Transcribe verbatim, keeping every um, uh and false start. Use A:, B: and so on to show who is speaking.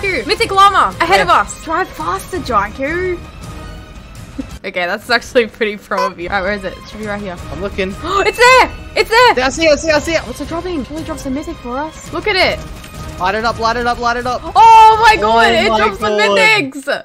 A: Jaiku. Mythic Llama ahead
B: Yeah.
A: of us. Drive faster, Jaiku. Okay, that's actually pretty pro of you. Alright, where is it? It should be right here.
B: I'm looking.
A: It's there! It's there!
B: Yeah, I see it, I see it, I see it.
A: What's it dropping? Surely drops a mythic for us. Look at it.
B: Light it up, light it up, light it up.
A: Oh my god,
B: Oh
A: it
B: my
A: drops the
B: God.
A: mythics!